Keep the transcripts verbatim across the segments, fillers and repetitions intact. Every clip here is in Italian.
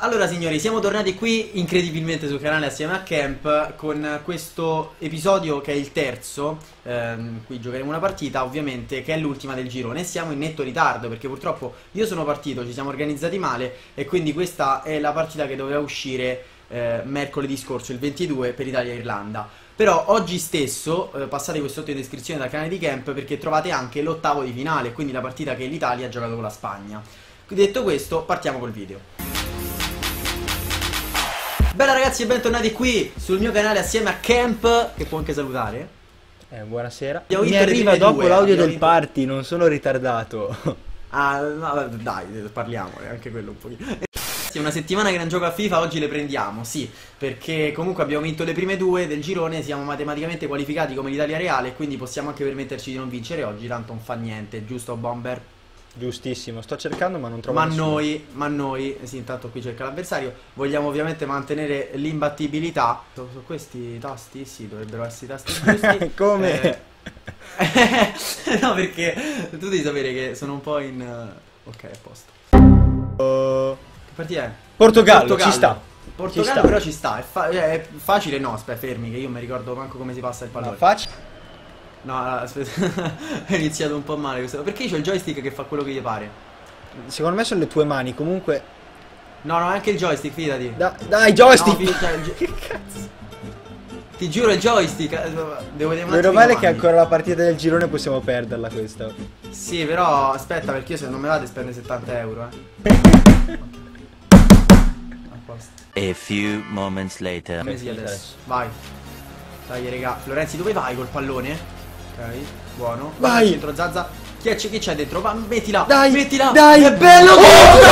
Allora signori, siamo tornati qui incredibilmente sul canale assieme a Camp con questo episodio che è il terzo. ehm, Qui giocheremo una partita ovviamente che è l'ultima del girone. Siamo in netto ritardo perché purtroppo io sono partito, ci siamo organizzati male e quindi questa è la partita che doveva uscire eh, mercoledì scorso, il ventidue, per Italia-Irlanda. Però oggi stesso eh, passate qui sotto in descrizione dal canale di Camp perché trovate anche l'ottavo di finale, quindi la partita che l'Italia ha giocato con la Spagna. Detto questo, partiamo col video. Bella ragazzi e bentornati qui sul mio canale assieme a Camp, che può anche salutare. Eh, buonasera. Abbiamo Mi vinto le arriva prime dopo due, l'audio abbiamo del vinto- party, non sono ritardato. Ah, no, dai, parliamone, anche quello un pochino. Sì, una settimana che non gioco a FIFA, oggi le prendiamo, sì, perché comunque abbiamo vinto le prime due del girone, siamo matematicamente qualificati come l'Italia reale, quindi possiamo anche permetterci di non vincere oggi, tanto non fa niente, giusto Bomber? Giustissimo, sto cercando ma non trovo Ma nessuno. noi, ma noi, sì, intanto qui cerca l'avversario, vogliamo ovviamente mantenere l'imbattibilità. Su, su questi tasti, sì, dovrebbero essere i tasti giusti. Come? Eh, no, perché tu devi sapere che sono un po' in... uh, ok, a posto. Oh. Che partita è? Portogallo, ci sta. Portogallo Ci sta. però ci sta, è, fa- è facile no, aspetta, fermi, che io mi ricordo manco come si passa il No, pallone. faccia. No, aspetta, è iniziato un po' male questo. Perché c'ho il joystick che fa quello che gli pare? Secondo me sono le tue mani, comunque. No, no, è anche il joystick, fidati. Da- dai, joystick! No, fi- cioè, il gio- Che cazzo? Ti giuro il joystick, eh, devo vedere un Meno attimo male i che comandi. ancora la partita del girone possiamo perderla questa. Sì, però aspetta, perché io se non me vado spendo settanta euro, eh. A posto. A few moments later. Come si Adesso. adesso? Vai. Dai, raga. Florenzi, dove vai col pallone? Ok, buono. Vai. Centro Zazza. Chi è- chi c'è dentro? Va, mettila. Dai, mettila. dai. È bello. Oh,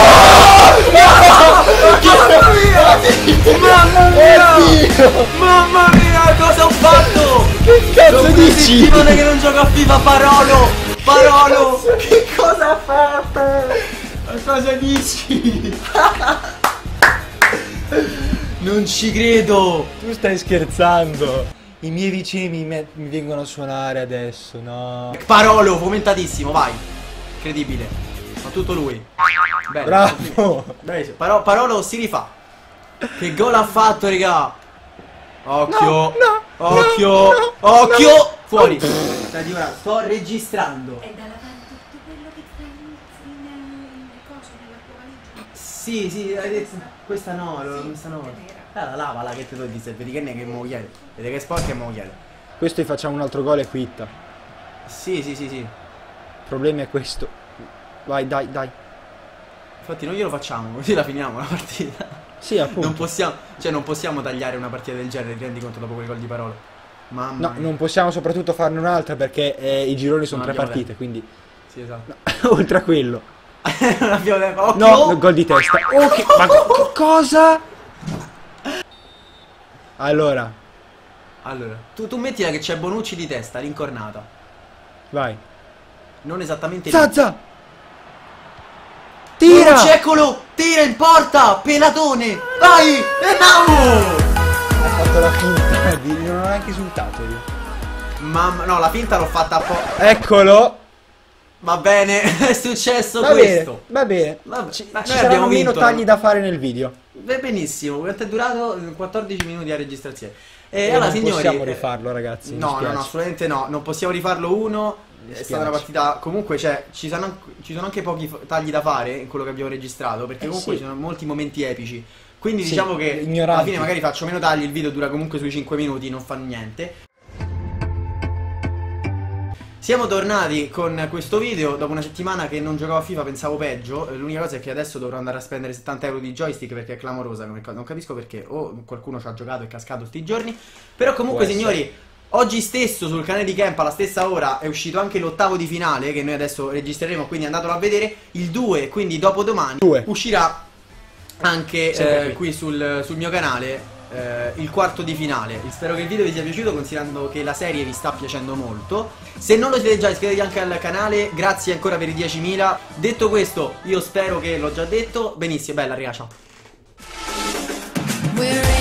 Mamma mia! Mamma mia! Mamma mia, cosa ho fatto? Che cazzo Sono dici? settimane che non gioco a FIFA, Parolo! Parolo! Che cosa ha fatto? Ma cosa dici? Non ci credo! Tu stai scherzando. I miei vicini mi, met- mi vengono a suonare adesso, no. Parolo, fomentatissimo, vai! Incredibile. Ma tutto lui. Bene. Bravo. Bravissimo. Paro- Parolo si rifà. Che gol ha fatto, raga! Occhio! No, no, Occhio! no, no, Occhio! no. Fuori! Senti, ora sto registrando. È da lavare tutto quello che sta in, in, in coso nella tua valigia. Sì, sì, hai detto. Questa no, allora, questa no. Ah, la lava, la che te lo dice, vedi che ne che mo chiede. Vedi che è sporca e mo chiede. Questo gli facciamo un altro gol e quitta. Sì, sì, sì, sì. Il problema è questo. Vai, dai, dai. Infatti noi glielo facciamo, così la finiamo la partita. Sì, appunto. Non possiamo, cioè non possiamo tagliare una partita del genere, ti rendi conto dopo quel gol di Parolo? Mamma No, mia. non possiamo soprattutto farne un'altra perché eh, i gironi sono Non tre abbiamo partite, quindi Sì, esatto. oltre a quello. Non abbiamo tempo. Occhio! No, gol di testa. Ok, ma co- cosa? Allora, Allora, tu, tu mettila che c'è Bonucci di testa, rincornata. vai. Non esattamente lì. Zazza! Tira! Bonucci, eccolo! Tira in porta! Pelatone! Vai! Andiamo! Ha fatto la finta di... non ho neanche esultato io. Mamma, no, la finta l'ho fatta apposta. Eccolo! Va bene, è successo Va questo. bene, va bene. Vabbè, Ci, ma ci noi saranno abbiamo meno vinto, tagli no? da fare nel video. Beh, benissimo, quanto è durato? quattordici minuti a registrazione. E E allora, non signori, possiamo eh, rifarlo, ragazzi. mi No, no, dispiace. no, assolutamente no. Non possiamo rifarlo uno. È dispiace. stata una partita. Comunque, cioè, ci sono, anche, ci sono anche pochi f- tagli da fare in quello che abbiamo registrato. Perché Eh, comunque sì. ci sono molti momenti epici. Quindi Sì, diciamo che ignoranti. alla fine magari faccio meno tagli. Il video dura comunque sui cinque minuti, non fa niente. Siamo tornati con questo video dopo una settimana che non giocavo a FIFA, pensavo peggio. L'unica cosa è che adesso dovrò andare a spendere settanta euro di joystick perché è clamorosa, non non capisco perché. O qualcuno ci ha giocato e cascato sti giorni. Però comunque, Può signori, oggi stesso sul canale di Camp alla stessa ora è uscito anche l'ottavo di finale, che noi adesso registreremo, quindi andatelo a vedere. Il due, quindi dopodomani, Due. uscirà anche Sempre eh, qui. qui sul, sul mio canale eh, il quarto di finale. Spero che il video vi sia piaciuto, considerando che la serie vi sta piacendo molto. Se non lo siete già, iscrivetevi anche al canale. Grazie ancora per i diecimila. Detto questo, io spero che l'ho già detto. Benissimo, bella raga, ciao. We're